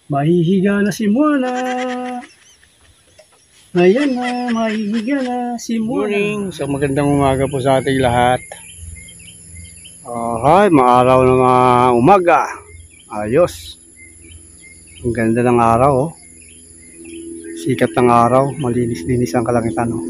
Mahihiga na si Moana. Ayan na, mahihiga na si Moana. Morning, so magandang umaga po sa ating lahat. Hi, maaraw na mga umaga. Ayos. Ang ganda ng araw, oh. Sikat ng araw, malinis-linis ang kalangitan, oh.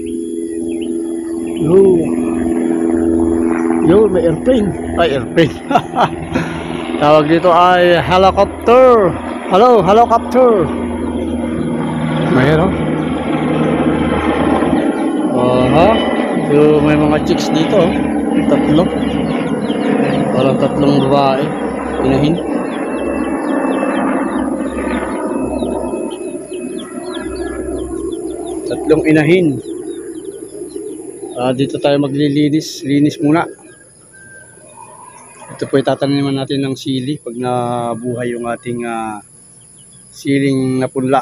Yo, may airplane. Ay, airplane. Tawag dito ay helicopter. Hello, helicopter. Mayroon. So, may mga chicks dito, oh. Tatlo. Parang tatlong babae. Inahin. Tatlong inahin. Dito tayo maglilinis. Linis muna. Ito po itataniman natin ng sili pag nabuhay yung ating siling napunla.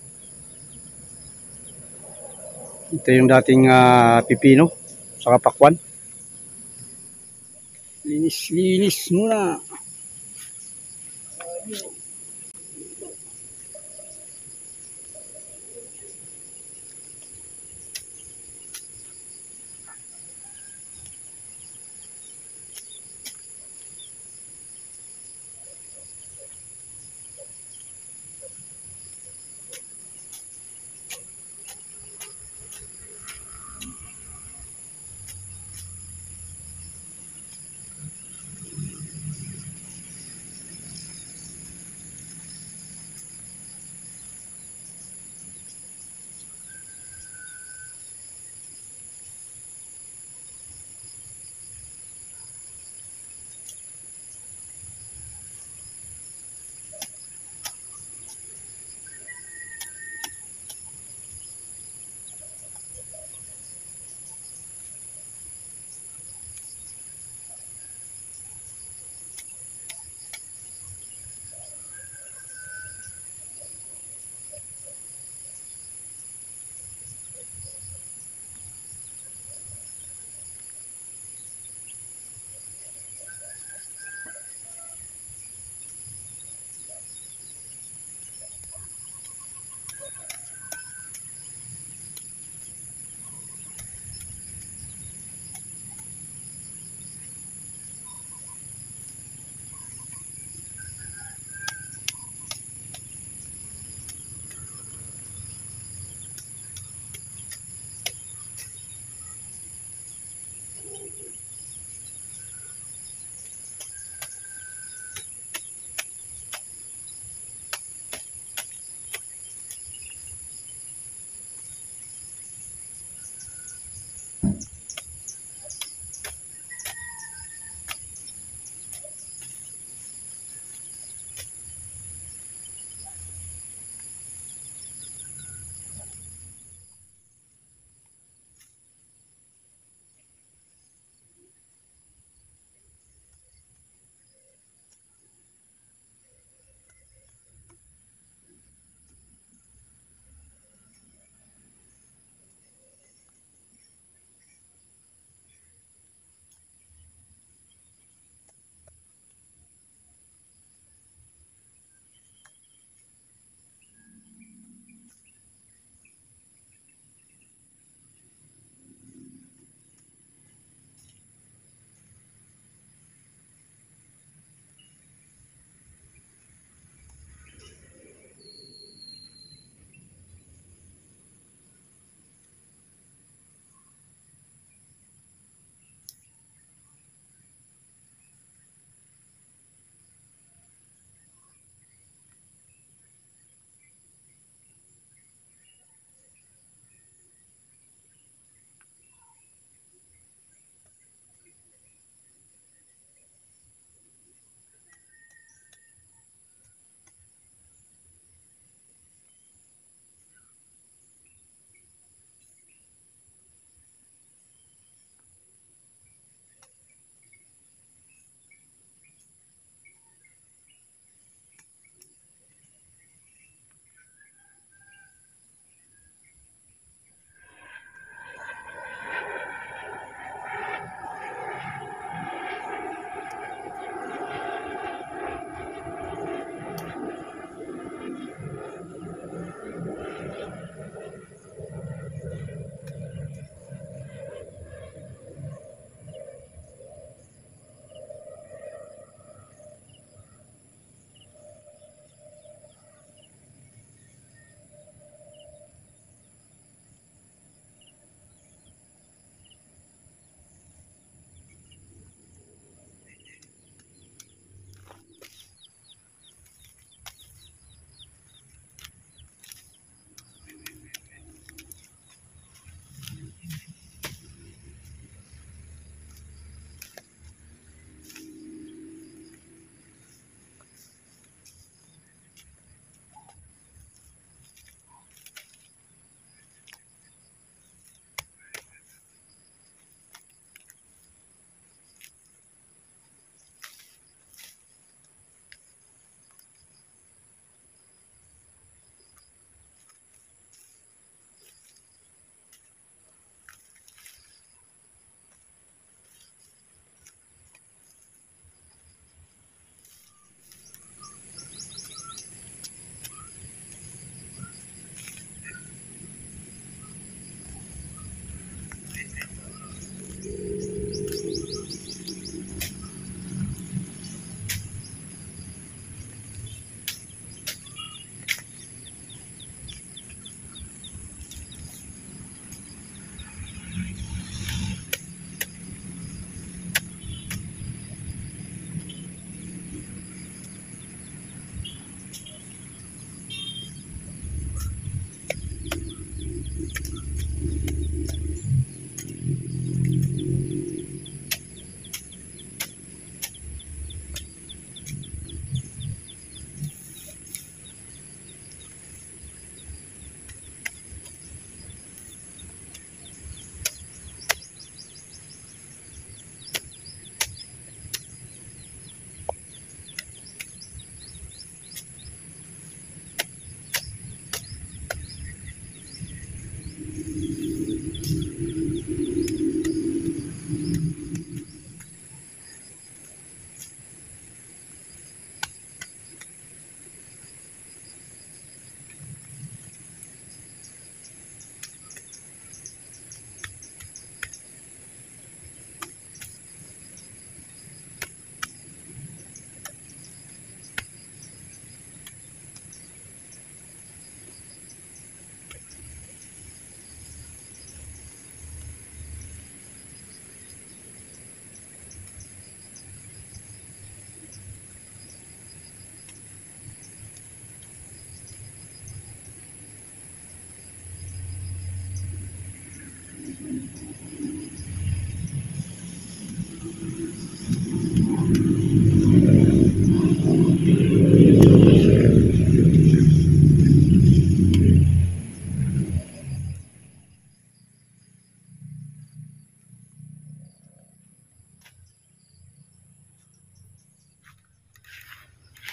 Ito yung dating pipino saka pakwan. Linis muna.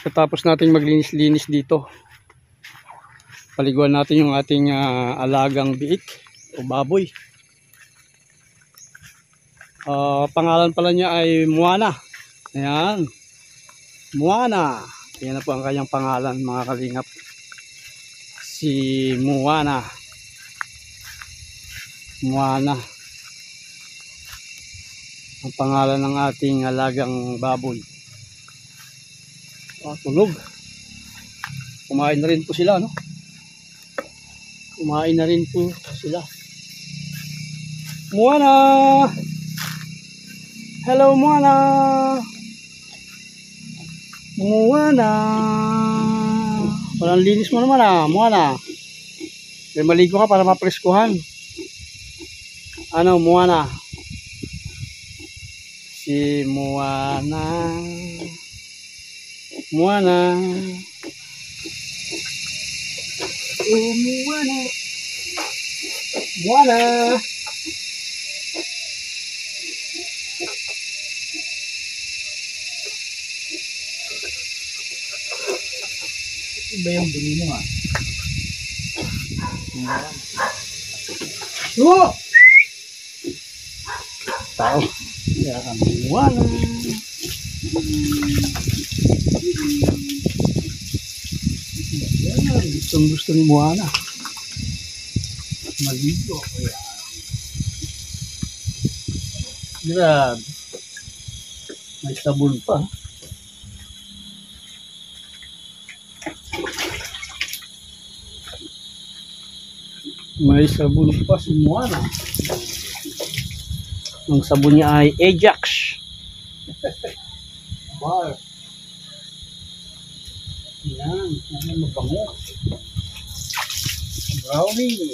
Katapos natin maglinis-linis dito, paliguan natin yung ating alagang biik o baboy. Pangalan pala niya ay Moana. Ayan, Moana. Yan na po ang kanyang pangalan, mga kalingap. Si Moana. Moana ang pangalan ng ating alagang baboy. Tulog. Kumain na rin po sila, no? Kumain na rin po sila. Moana! Hello, Moana! Moana! Parang linis mo naman, Moana. May maligo ka para mapreskuhan. Ano, Moana? Si Moana. Moana. Oh, Moana. Moana. Iba yung dumi mo, Oh! Tao. Kaya kami Moana. Gusto ni Moana maligo. Grabe, may sabon pa. May sabon pa si Moana. Ang sabon niya ay Ajax Bar. Yan, yan mabango. Brownie.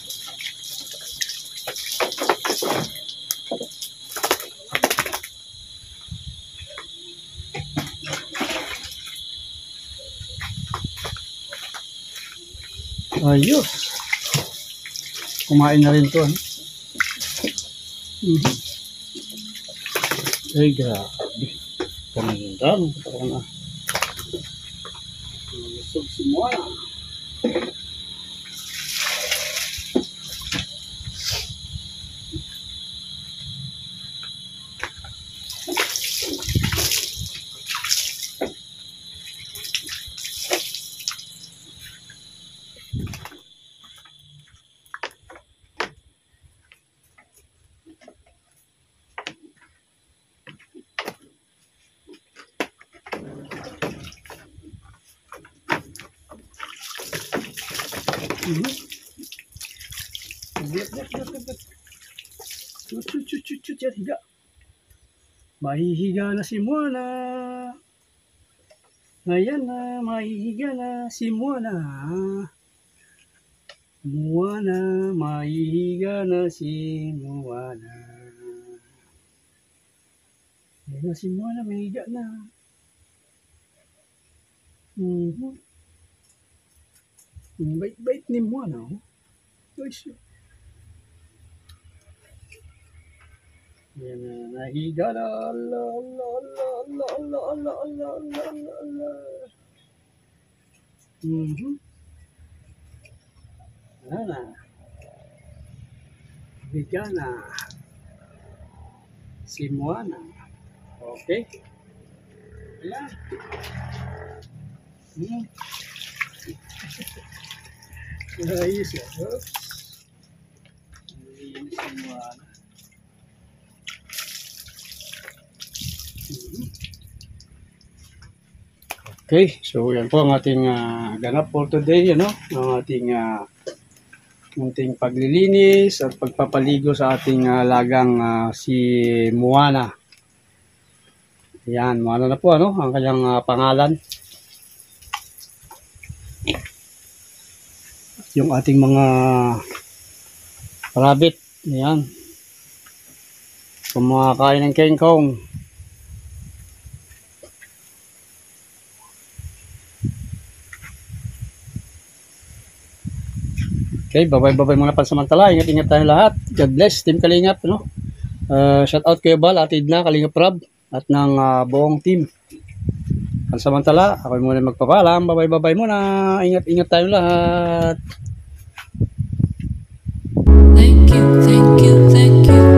Ayos. Kumain na rin to. Ay, grabe. Pamindang. Parang busog si Moana. Higa. Mahihiga na si Moana. Ayan na, mahihiga na si Moana. Moana, mahihiga na si Moana. Ayan na si Moana, mahihiga na. Bait-bait ni Moana, oh. Yan na, nahiga na. Wala na. Higa na. Si Moana. Okay. Ayan. Ayos yan. Oops. Ayun si Moana. Okay, so yan po ang ating ganap for today, ang ating munting paglilinis at pagpapaligo sa ating alagang si Moana. Yan, Moana na po, ang kanyang pangalan. Yung ating mga rabbit, yan. Kumakain ng kengkong. Okay, bye-bye muna pansamantala. Ingat-ingat tayo lahat. God bless, Team Kalingap. Shout out kayo Bal, Atid na, Kalingap Rob, at ng buong team. Pansamantala, ako muna magpapaalam. Bye-bye muna. Ingat-ingat tayong lahat. Thank you, thank you, thank you.